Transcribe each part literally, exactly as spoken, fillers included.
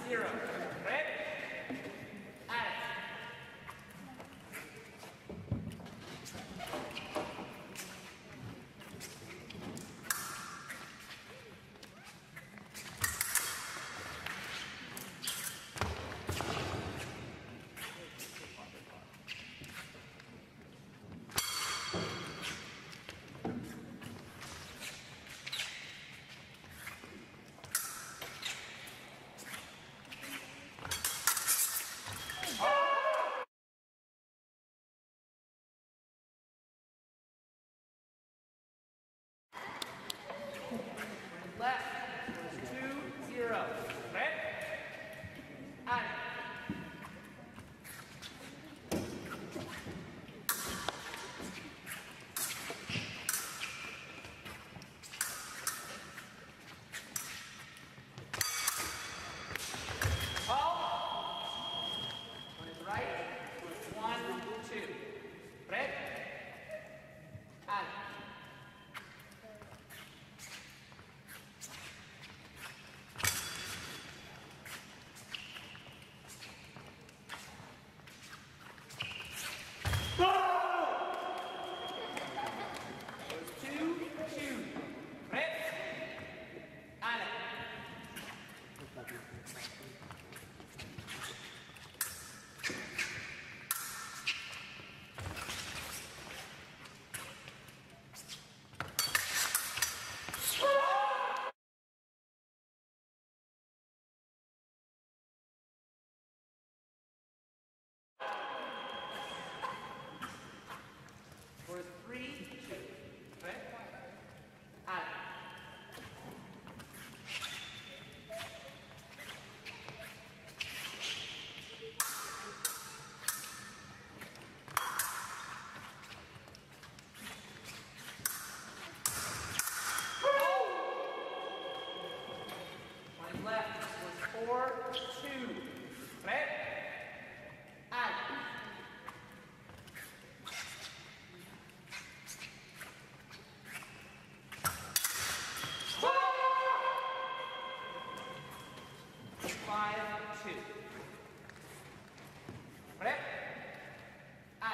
zero. Ready? At it. Left was two zero. Ready? At it. Ball. On his right was one two. Ready? At it. For three, two. Right? Out. My left was four, two. Right? Out. Five, two. Ready? Out.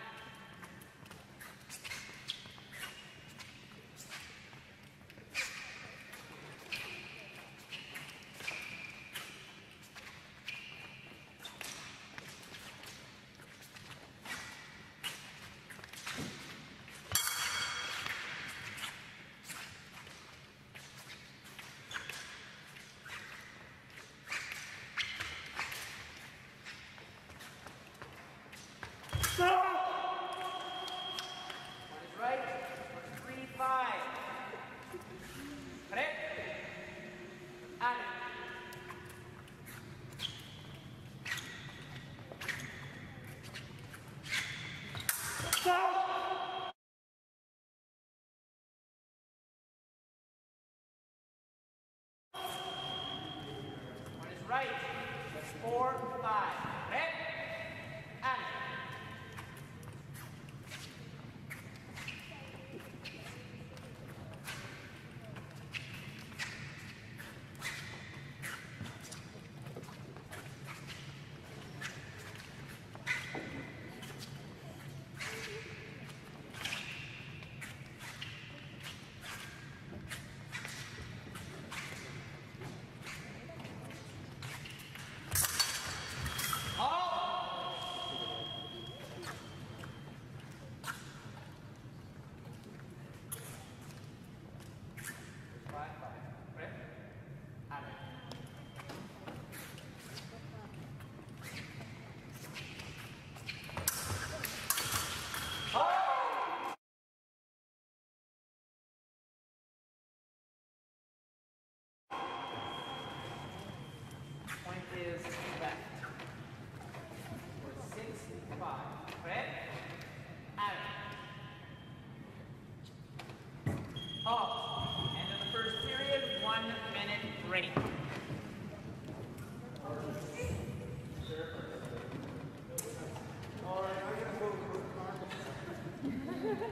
On his right, three, five. Ready? At it. On his right, four, five. Ready? At it. Point is left. For six, five. Ready? Out. Off. End of the first period, one minute break. All right, I'm going to go.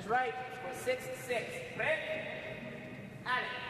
right. Score six six. Break. At it.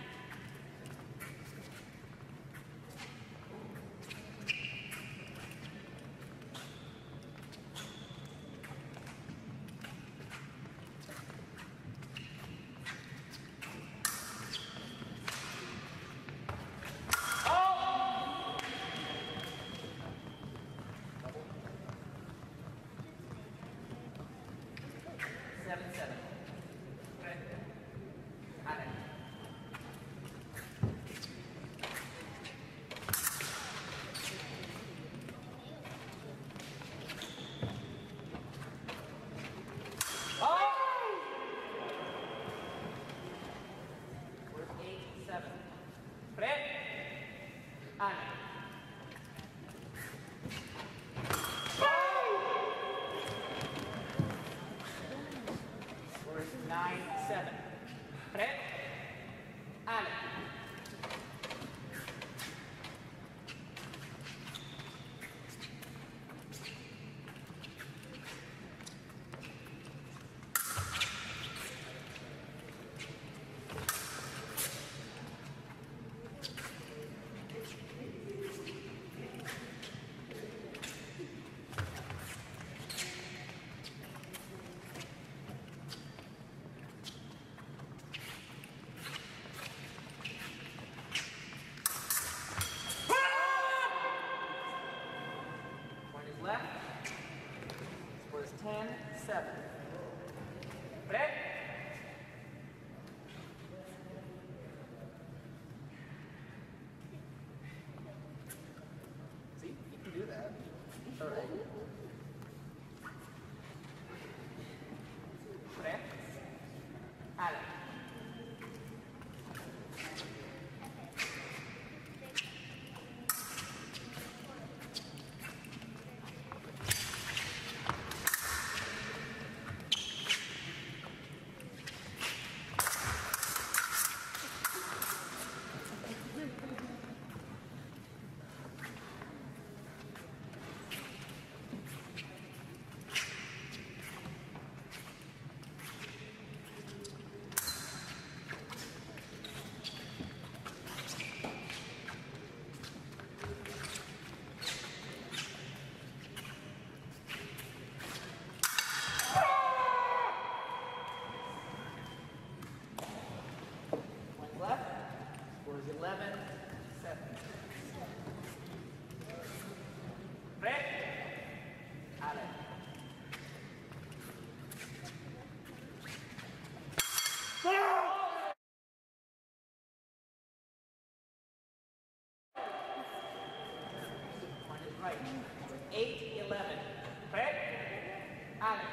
Seven, seven. Okay. At it. Oh! We're eight, seven. Break. At it. Nine, seven. Break. At it. Left. Score is ten, seven. Break. See, you can do that. All right. Break. At it. Left. Score is eleven, seven. Break. At it. One is right. eight, eleven. Break. At it.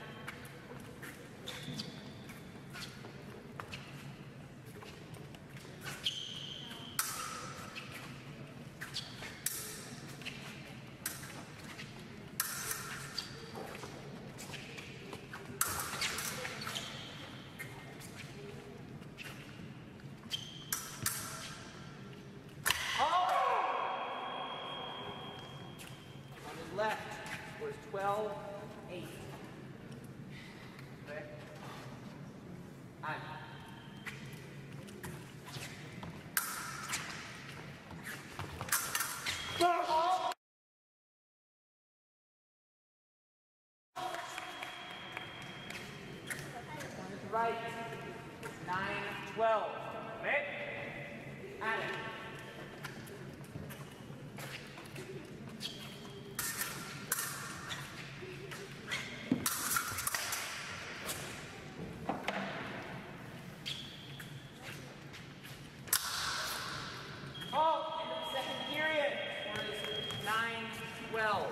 Left was twelve, eight. Okay. On. Oh. One is right. It's nine, twelve. Okay. On it. Oh, end of the second period. Score is nine, twelve.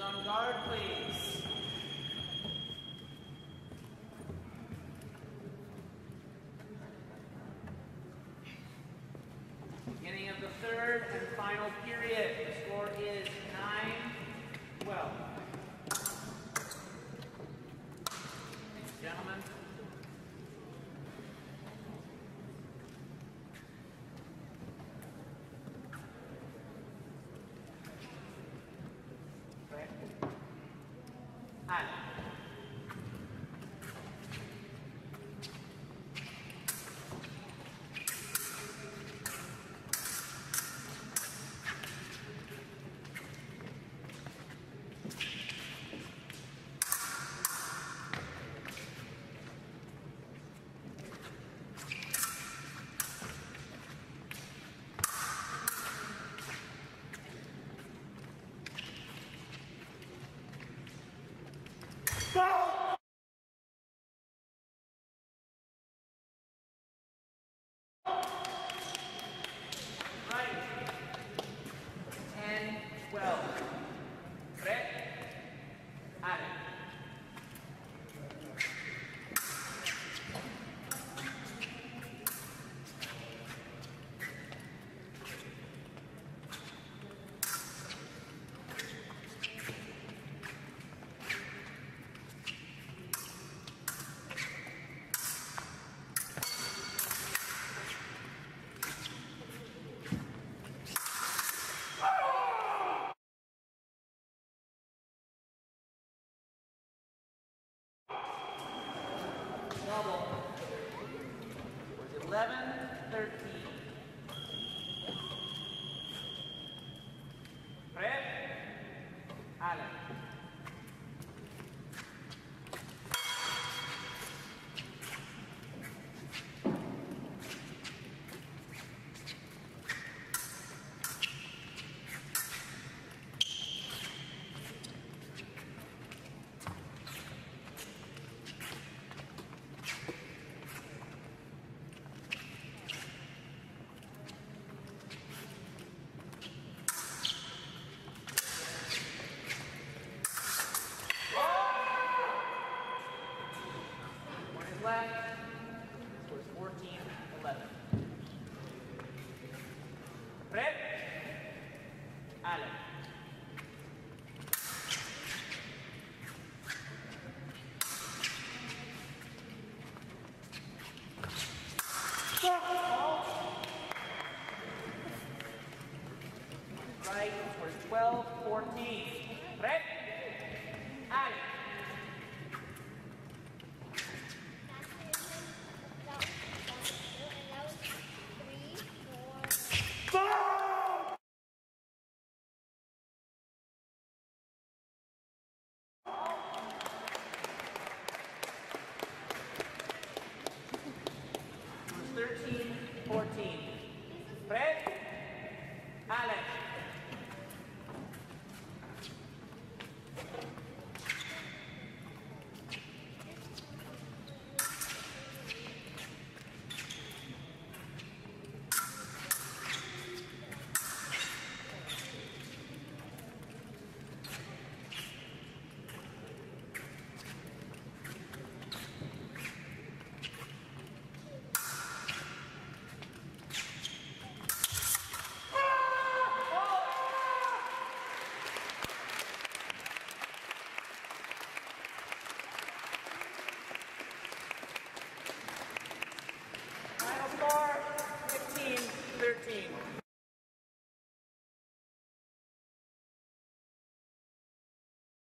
on guard, please. Beginning of the third and final period. The score is nine twelve. Thanks, gentlemen. eleven thirteen. Prep. Allen. Right, for twelve fourteen. Prep. Allen. thirteen fourteen. Prep. Allen.